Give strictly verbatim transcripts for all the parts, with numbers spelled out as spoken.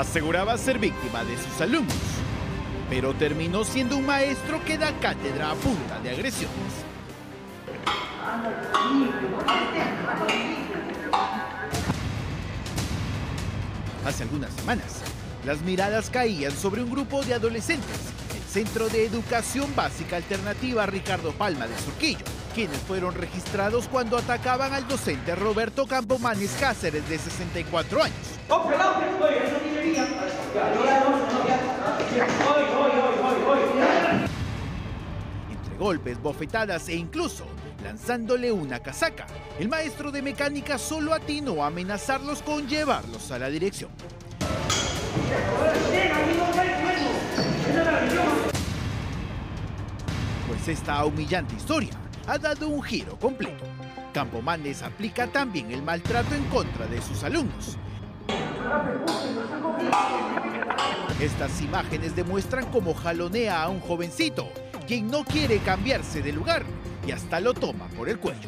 Aseguraba ser víctima de sus alumnos, pero terminó siendo un maestro que da cátedra a punta de agresiones. Hace algunas semanas, las miradas caían sobre un grupo de adolescentes, el Centro de Educación Básica Alternativa Ricardo Palma de Surquillo, quienes fueron registrados cuando atacaban al docente Roberto Campomanes Cáceres, de sesenta y cuatro años. Entre golpes, bofetadas e incluso lanzándole una casaca, el maestro de mecánica solo atinó a amenazarlos con llevarlos a la dirección. Pues esta humillante historia ha dado un giro completo. Campomanes aplica también el maltrato en contra de sus alumnos. Estas imágenes demuestran cómo jalonea a un jovencito, quien no quiere cambiarse de lugar y hasta lo toma por el cuello.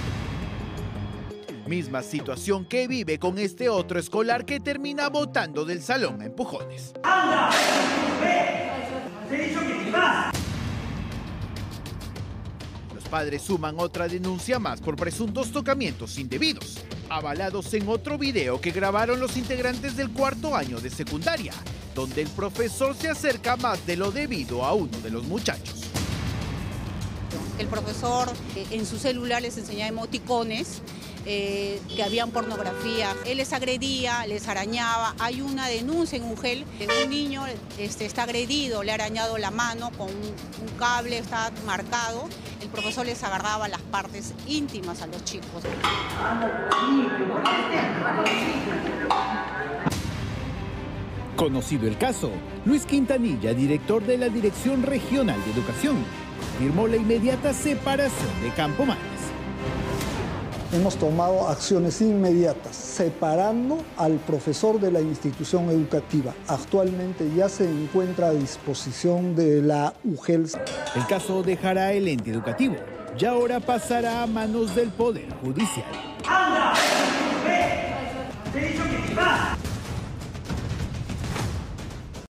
Misma situación que vive con este otro escolar que termina botando del salón a empujones. ¡Anda! ¡Ve! ¡Te he dicho que te vas! Los padres suman otra denuncia más por presuntos tocamientos indebidos, avalados en otro video que grabaron los integrantes del cuarto año de secundaria, donde el profesor se acerca más de lo debido a uno de los muchachos. El profesor eh, en su celular les enseñaba emoticones, eh, que habían pornografía. Él les agredía, les arañaba. Hay una denuncia en UGEL, un niño este, está agredido, le ha arañado la mano con un, un cable, está marcado. El profesor les agarraba las partes íntimas a los chicos. Conocido el caso, Luis Quintanilla, director de la Dirección Regional de Educación, firmó la inmediata separación de Campomanes. Hemos tomado acciones inmediatas, separando al profesor de la institución educativa. Actualmente ya se encuentra a disposición de la UGEL. El caso dejará el ente educativo y ahora pasará a manos del Poder Judicial. ¡Anda! ¡Ve! ¡Te he dicho que te vas!